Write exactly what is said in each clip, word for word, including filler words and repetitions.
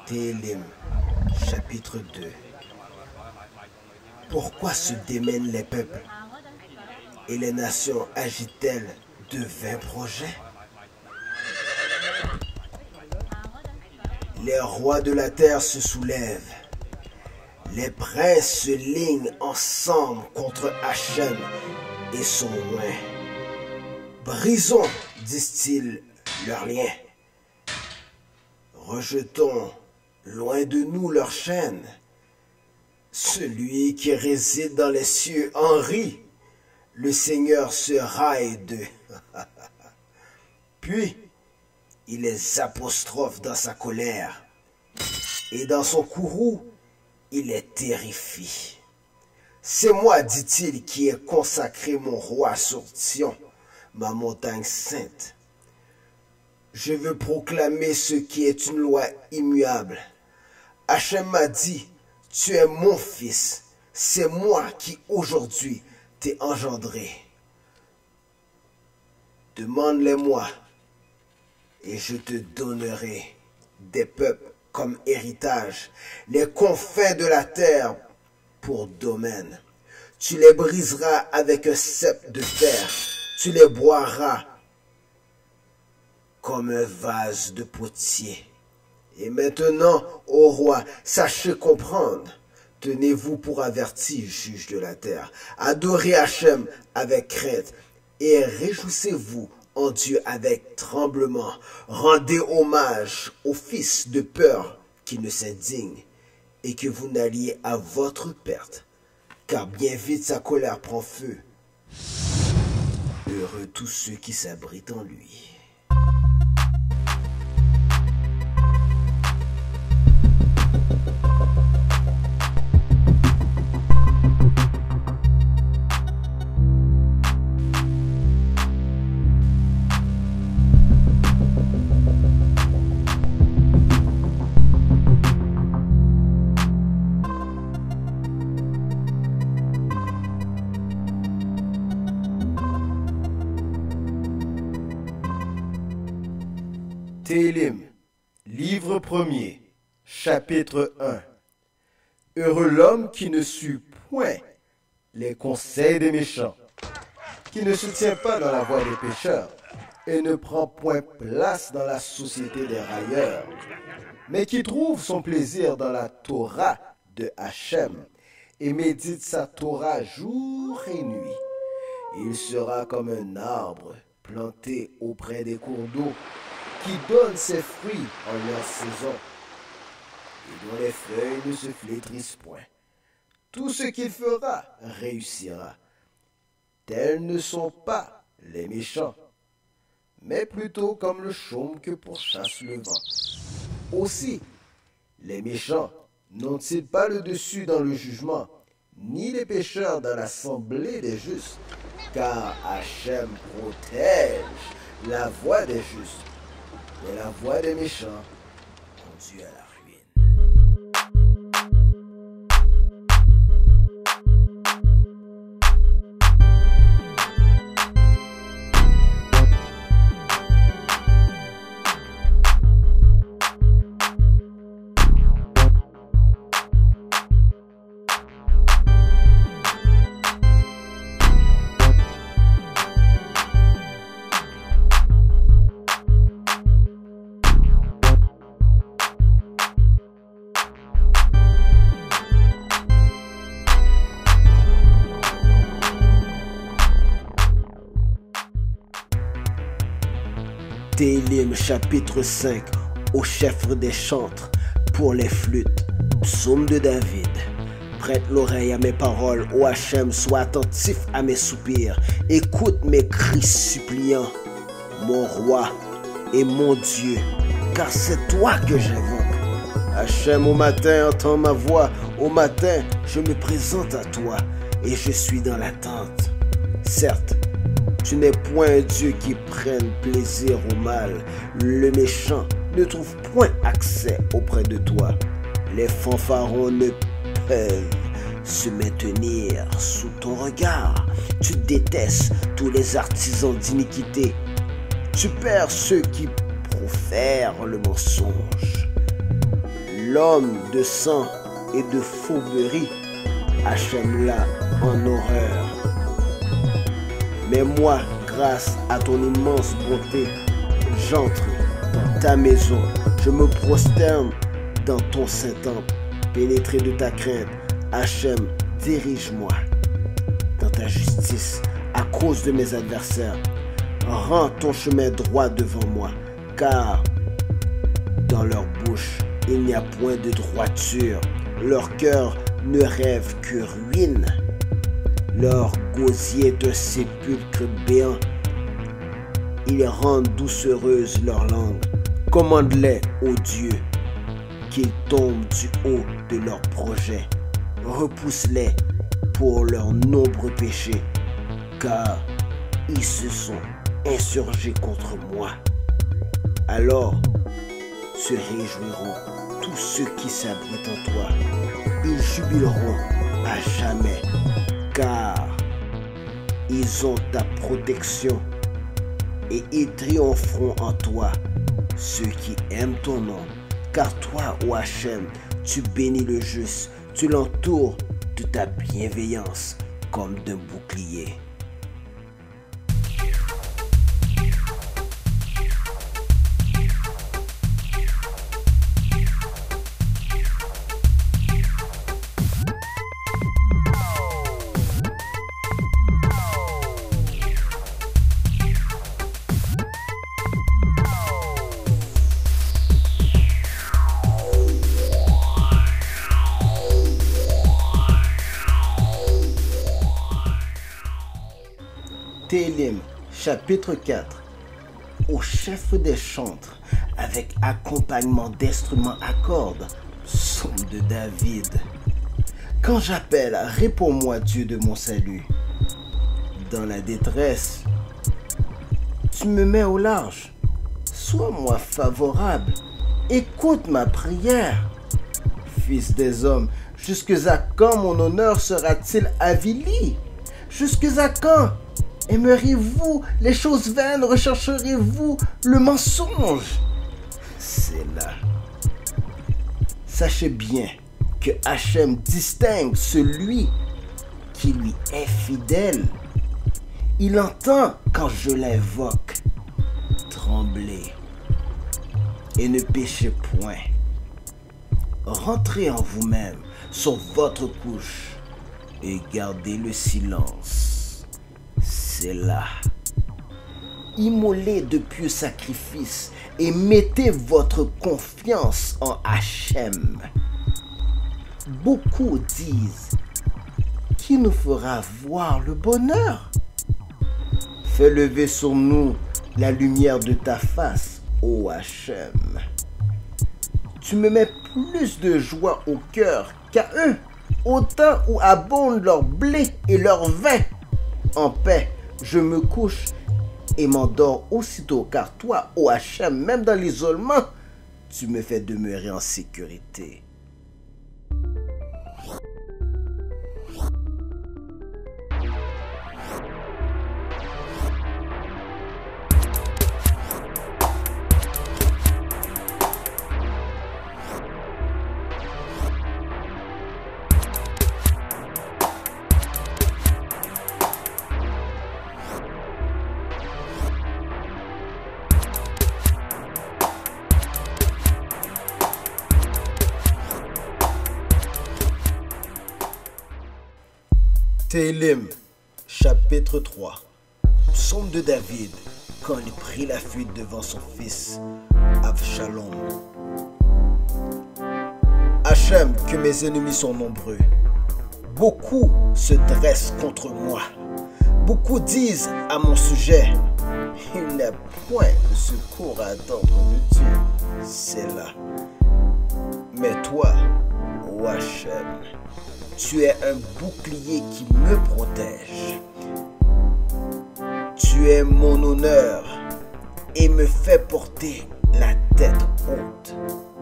Télim, chapitre deux. Pourquoi se démènent les peuples et les nations agitent-elles de vains projets? Les rois de la terre se soulèvent. Les princes se lignent ensemble contre Hachem et son loin. Brisons, disent-ils, leurs liens. Rejetons loin de nous leurs chaînes. Celui qui réside dans les cieux en rit. Le Seigneur se raille d'eux. Puis, il les apostrophe dans sa colère. Et dans son courroux, il les terrifie. C'est moi, dit-il, qui ai consacré mon roi sur Sion, ma montagne sainte. Je veux proclamer ce qui est une loi immuable. Hachem m'a dit, tu es mon fils, c'est moi qui aujourd'hui t'ai engendré. Demande-les-moi, et je te donnerai des peuples comme héritage, les confins de la terre pour domaine. Tu les briseras avec un cep de fer, tu les boiras comme un vase de potier. Et maintenant, ô roi, sachez comprendre. Tenez-vous pour averti, juge de la terre. Adorez Hachem avec crainte et réjouissez-vous en Dieu avec tremblement. Rendez hommage au fils de peur qui ne s'indigne et que vous n'alliez à votre perte, car bien vite sa colère prend feu. Heureux tous ceux qui s'abritent en lui. Télim, livre premier, chapitre un. Heureux l'homme qui ne suit point les conseils des méchants, qui ne se tient pas dans la voie des pécheurs et ne prend point place dans la société des railleurs, mais qui trouve son plaisir dans la Torah de Hachem et médite sa Torah jour et nuit. Il sera comme un arbre planté auprès des cours d'eau, qui donne ses fruits en leur saison, et dont les feuilles ne se flétrissent point. Tout ce qu'il fera réussira. Tels ne sont pas les méchants, mais plutôt comme le chaume que pourchasse le vent. Aussi, les méchants n'ont-ils pas le dessus dans le jugement, ni les pécheurs dans l'assemblée des justes, car Hachem protège la voie des justes, mais la voie des méchants conduit à la ruine. Télim chapitre cinq, au chef des chantres, pour les flûtes, psaume de David. Prête l'oreille à mes paroles, ô Hachem, sois attentif à mes soupirs, écoute mes cris suppliants, mon roi et mon Dieu, car c'est toi que j'invoque. Hachem, au matin, entends ma voix, au matin, je me présente à toi, et je suis dans l'attente. Certes, tu n'es point un Dieu qui prenne plaisir au mal. Le méchant ne trouve point accès auprès de toi. Les fanfarons ne peuvent se maintenir sous ton regard. Tu détestes tous les artisans d'iniquité. Tu perds ceux qui profèrent le mensonge. l'homme de sang et de fourberie, Hachem l'a en horreur. Mais moi, grâce à ton immense bonté, j'entre dans ta maison, je me prosterne dans ton saint temple, pénétré de ta crainte. Hachem, dirige-moi dans ta justice à cause de mes adversaires. Rends ton chemin droit devant moi, car dans leur bouche, il n'y a point de droiture. Leur cœur ne rêve que ruine. Leur gosier est un sépulcre béant. Ils rendent doucereuse leur langue. Commande-les, ô Dieu, qu'ils tombent du haut de leurs projets. Repousse-les pour leurs nombreux péchés, car ils se sont insurgés contre moi. Alors se réjouiront tous ceux qui s'abritent en toi. Ils jubileront à jamais, car ils ont ta protection et ils triompheront en toi, ceux qui aiment ton nom. Car toi, ô Hachem, tu bénis le juste, tu l'entoures de ta bienveillance comme d'un bouclier. Télim, chapitre quatre. Au chef des chantres, avec accompagnement d'instruments à cordes, psaume de David. Quand j'appelle, réponds-moi, Dieu de mon salut. Dans la détresse, tu me mets au large. Sois-moi favorable. Écoute ma prière. Fils des hommes, jusque à quand mon honneur sera-t-il avili? Jusque à quand aimeriez-vous les choses vaines? Rechercherez-vous le mensonge? C'est là. Sachez bien que Hachem distingue celui qui lui est fidèle. Il entend quand je l'invoque. Tremblez et ne péchez point. Rentrez en vous-même sur votre couche et gardez le silence. C'est là. Immolez de pieux sacrifices et mettez votre confiance en Hachem. Beaucoup disent: qui nous fera voir le bonheur? Fais lever sur nous la lumière de ta face, ô Hachem. Tu me mets plus de joie au cœur qu'à eux, au temps où abondent leur blé et leur vin. En paix, je me couche et m'endors aussitôt, car toi, ô Hachem, même dans l'isolement, tu me fais demeurer en sécurité. Télim, chapitre trois. Psaume de David, quand il prit la fuite devant son fils Avshalom. Hachem, que mes ennemis sont nombreux. Beaucoup se dressent contre moi. Beaucoup disent à mon sujet: il n'a point de secours à attendre de Dieu. C'est là. Mais toi, ô Hachem, tu es un bouclier qui me protège. Tu es mon honneur et me fais porter la tête haute.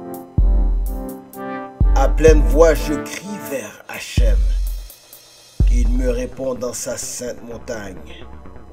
À pleine voix, je crie vers Hachem. Il me répond dans sa sainte montagne.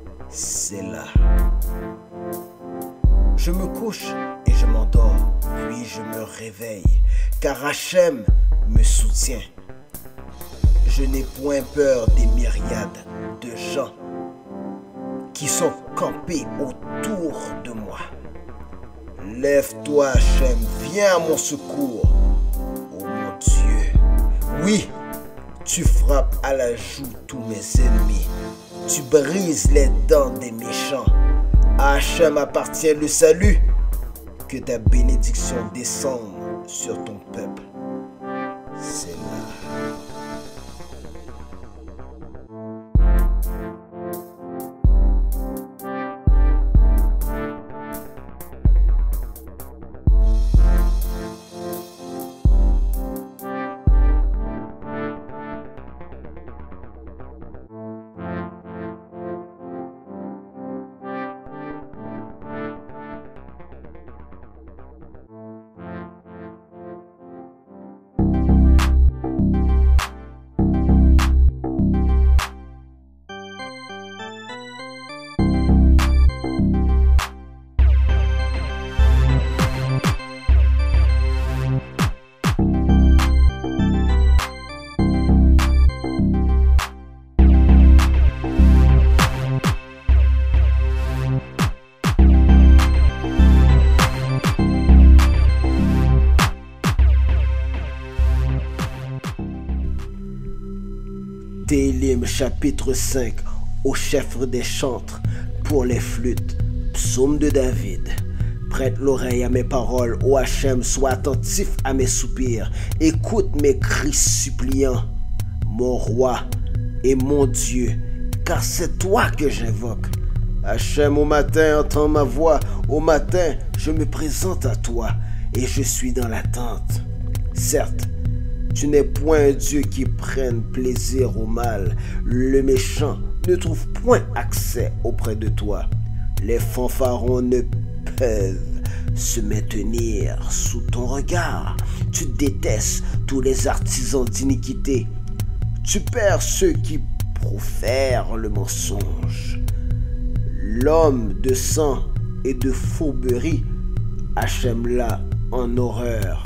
C'est là. Je me couche et je m'endors, puis nuit je me réveille, car Hachem me soutient. Je n'ai point peur des myriades de gens qui sont campés autour de moi. Lève-toi, Hachem, viens à mon secours. Oh mon Dieu, oui, tu frappes à la joue tous mes ennemis. Tu brises les dents des méchants. À Hachem appartient le salut. Que ta bénédiction descende sur ton peuple. C'est là. Télim chapitre cinq, au chef des chantres pour les flûtes, psaume de David. Prête l'oreille à mes paroles, ô Hachem, sois attentif à mes soupirs, écoute mes cris suppliants, mon roi et mon Dieu, car c'est toi que j'invoque. Hachem, au matin, entends ma voix, au matin, je me présente à toi et je suis dans l'attente. Certes, tu n'es point un Dieu qui prenne plaisir au mal. Le méchant ne trouve point accès auprès de toi. Les fanfarons ne peuvent se maintenir sous ton regard. Tu détestes tous les artisans d'iniquité. Tu perds ceux qui profèrent le mensonge. L'homme de sang et de fourberie, Hachem-la en horreur.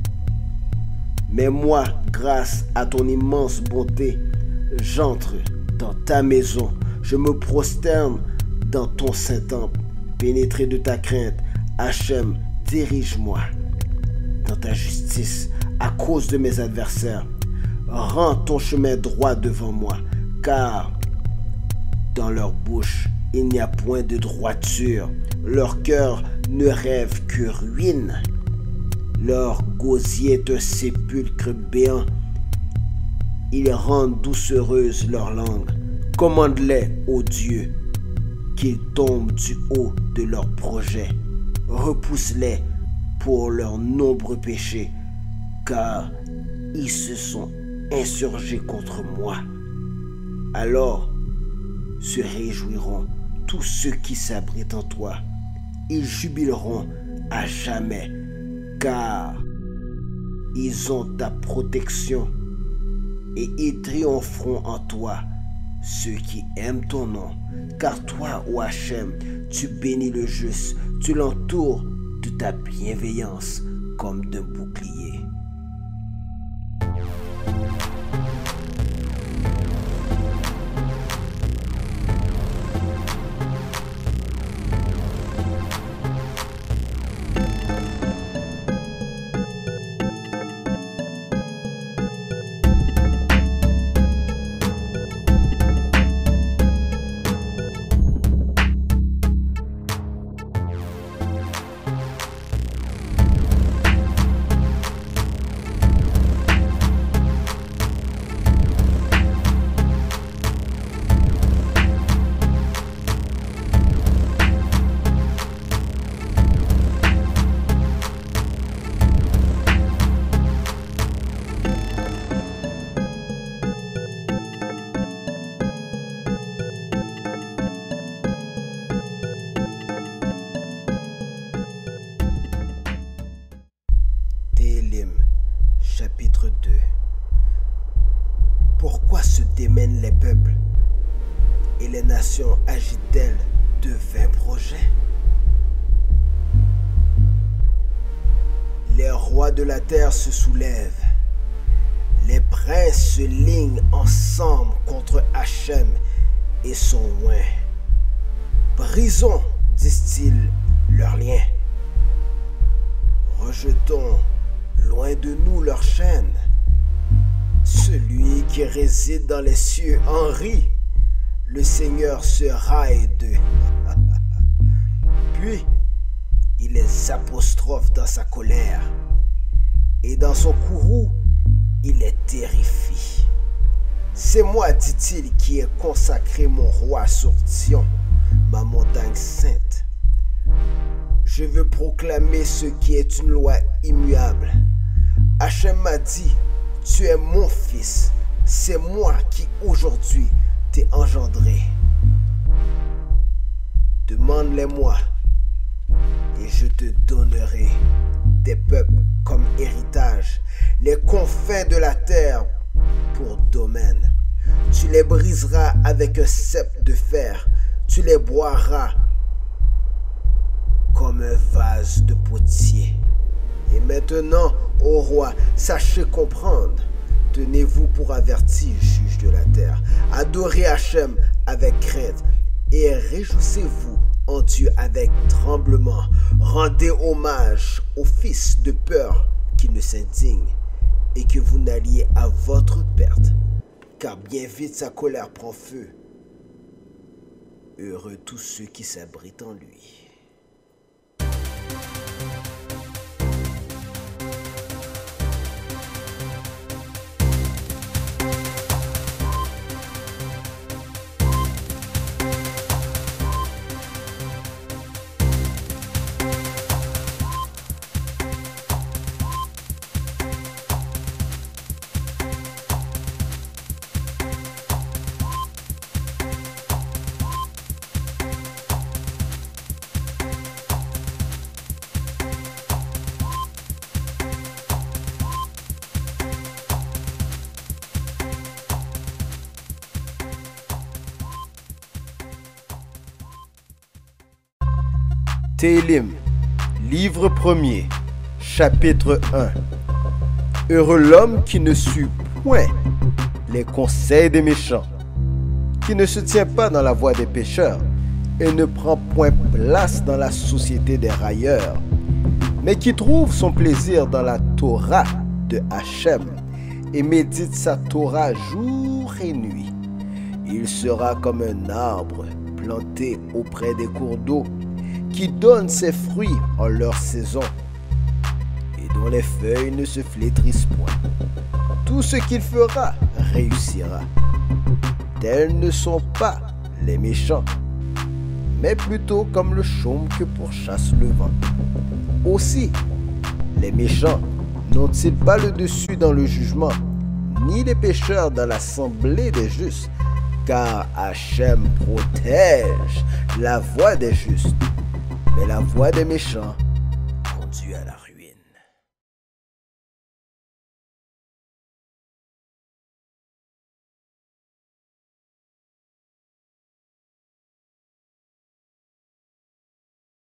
Mais moi, grâce à ton immense bonté, j'entre dans ta maison. Je me prosterne dans ton saint temple. Pénétré de ta crainte, Hachem, dirige-moi dans ta justice à cause de mes adversaires. Rends ton chemin droit devant moi, car dans leur bouche, il n'y a point de droiture. Leur cœur ne rêve que ruine. Leur gosier est un sépulcre béant. Ils rendent doucereuse leur langue. Commande-les, ô Dieu, qu'ils tombent du haut de leurs projets. Repousse-les pour leurs nombreux péchés, car ils se sont insurgés contre moi. Alors se réjouiront tous ceux qui s'abritent en toi. Ils jubileront à jamais, car ils ont ta protection et ils triompheront en toi, ceux qui aiment ton nom. Car toi, ô Hachem, tu bénis le juste, tu l'entoures de ta bienveillance comme d'un bouclier. Chapitre deux. Pourquoi se démènent les peuples et les nations agitent-elles de vains projets? Les rois de la terre se soulèvent. Les princes se lignent ensemble contre Hachem et son oint. Brisons, disent-ils, leurs liens. Rejetons loin de nous leurs chaînes. Celui qui réside dans les cieux en rit. Le Seigneur se raille d'eux. Puis, il les apostrophe dans sa colère. Et dans son courroux, il les terrifie. C'est moi, dit-il, qui ai consacré mon roi sur Sion, ma montagne sainte. Je veux proclamer ce qui est une loi immuable. Hachem m'a dit, tu es mon fils, c'est moi qui aujourd'hui t'ai engendré. Demande-les-moi et je te donnerai des peuples comme héritage, les confins de la terre pour domaine. Tu les briseras avec un sceptre de fer, tu les boiras comme un vase de potier. Et maintenant, ô roi, sachez comprendre. Tenez-vous pour averti, juge de la terre. Adorez Hachem avec crainte et réjouissez-vous en Dieu avec tremblement. Rendez hommage au fils de peur qui ne s'indigne et que vous n'alliez à votre perte, car bien vite sa colère prend feu. Heureux tous ceux qui s'abritent en lui. Télim, livre premier, chapitre un. Heureux l'homme qui ne suit point les conseils des méchants, qui ne se tient pas dans la voie des pécheurs et ne prend point place dans la société des railleurs, mais qui trouve son plaisir dans la Torah de Hachem et médite sa Torah jour et nuit. Il sera comme un arbre planté auprès des cours d'eau, qui donne ses fruits en leur saison et dont les feuilles ne se flétrissent point. Tout ce qu'il fera réussira. Tels ne sont pas les méchants, mais plutôt comme le chaume que pourchasse le vent. Aussi, les méchants n'ont-ils pas le dessus dans le jugement, ni les pécheurs dans l'assemblée des justes, car Hachem protège la voie des justes, mais la voie des méchants conduit à la